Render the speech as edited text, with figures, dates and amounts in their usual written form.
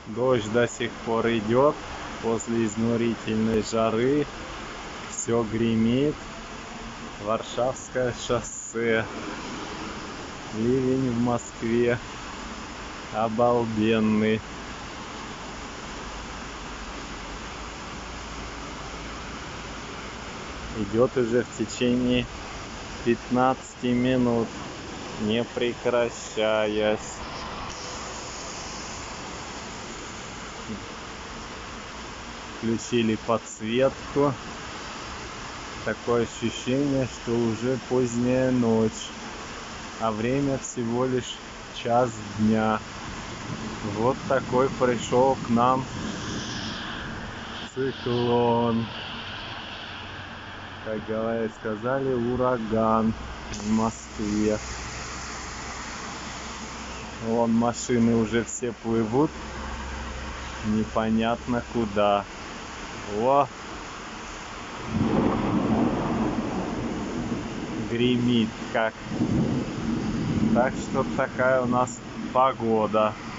Дождь до сих пор идет после изнурительной жары. Все гремит. Варшавское шоссе. Ливень в Москве обалденный. Идет уже в течение 15 минут, не прекращаясь. Включили подсветку. Такое ощущение, что уже поздняя ночь, а время всего лишь час дня. Вот такой пришел к нам циклон. Как сказали, ураган в Москве. Вон машины уже все плывут непонятно куда. О! Гремит как. Так что такая у нас погода.